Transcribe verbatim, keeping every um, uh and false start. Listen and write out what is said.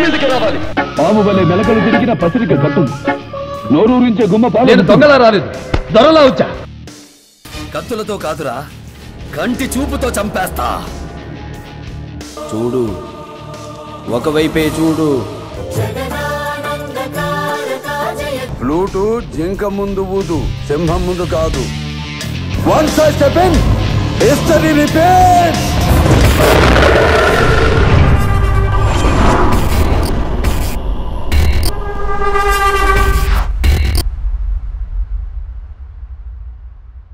మీదకి రావాలి. పాము వలె మెలకలు తిరిగిన పసిరిక కట్టు నోరూరించే గుమ్మ పాలు. నేను దొంగలా రాలేదు, దొరలా వచ్చా. కత్తులతో కాదురా, కంటి చూపుతో చంపేస్తా. చూడు, ఒకవైపే చూడు. ఫ్లూటు జింక ముందు ఊదు, సింహం ముందు కాదు. Once I step in, history repeats.